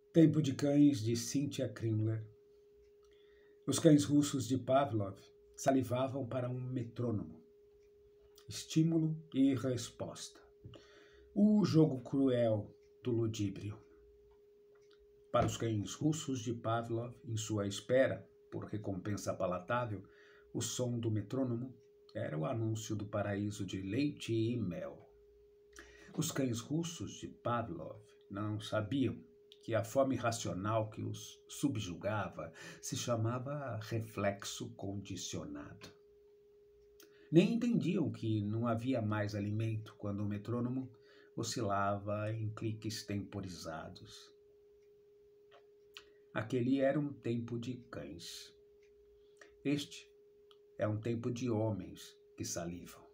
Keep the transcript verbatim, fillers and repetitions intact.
Tempo de Cães, de Cynthia Krimler. Os cães russos de Pavlov salivavam para um metrônomo. Estímulo e resposta. O jogo cruel do ludíbrio. Para os cães russos de Pavlov, em sua espera por recompensa palatável, o som do metrônomo era o anúncio do paraíso de leite e mel. Os cães russos de Pavlov não sabiam que a fome racional que os subjugava se chamava reflexo condicionado. Nem entendiam que não havia mais alimento quando o metrônomo oscilava em cliques temporizados. Aquele era um tempo de cães. Este é um tempo de homens que salivam.